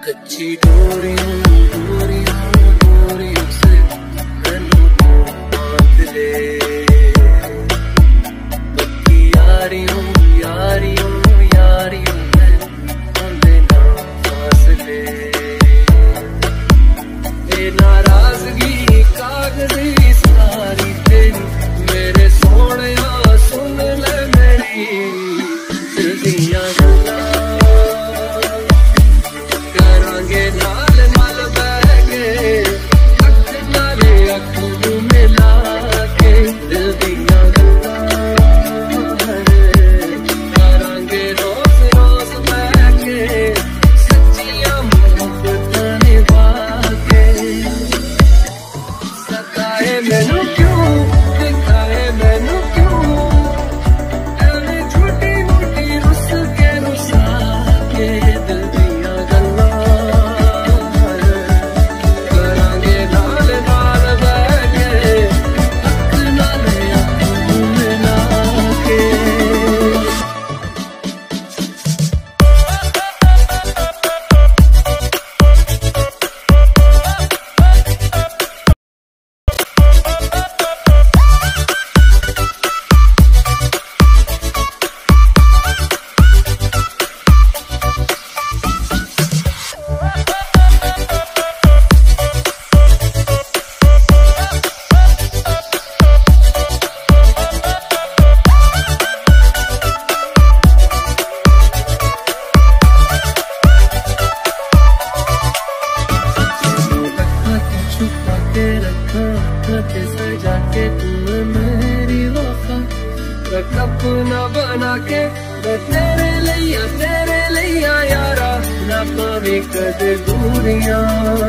कच्ची डोरियों डोरियों डोरियों से मैनू तू बांध ले, पक्की यारियों यारियों यारियों में आंदे ना फासले। ए नाराजगी कागजी सारी तेरी, मेरे सोहणिया सुन ले मेरी दिल दियां गल्लां। करांगे नाल नाल बह के, अख नाले अख नूं मिला के दिल दियां गल्लां। करांगे रोज रोज बह के, सच्चियां मुहब्बतां निभा के। सताए मैनू क्यों, दिखाए मैनू क्यों, एवें छोटी मोटी रुस के रुसा के दिल दियां गल्लां। करांगे नाल नाल बह के, अख नाले अख नूं मिला के। छुपा के रखा रखे सजा के तुम मेरी वफा, अपना बना के मैं तेरे लिया यारा, ना पावे कदे दूरियां।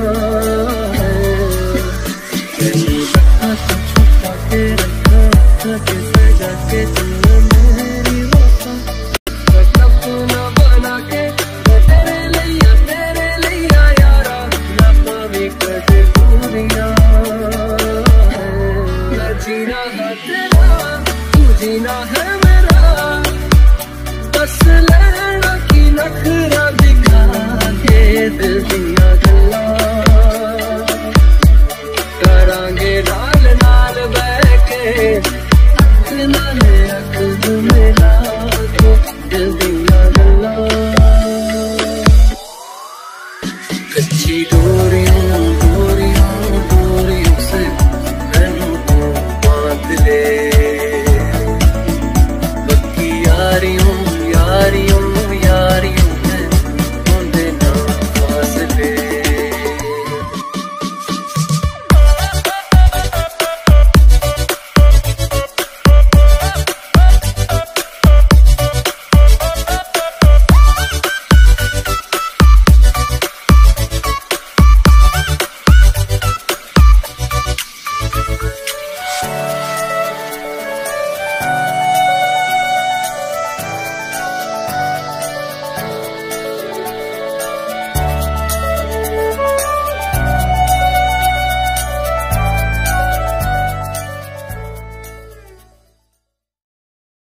छुपा के रखा रखे सजा के तुम मेरी वफा, अपना बना के मैं तेरे लिया यारा, ना पावे कदे दूरियां। ना जीना है तेरा, तू जीना है मेरा, बस लेना की नखरा दिखा के दिल दियां गल्लां। करांगे नाल नाल बह के, अख नाले अख नूं मिला के दिल दियां गल्लां। कच्ची डोरियां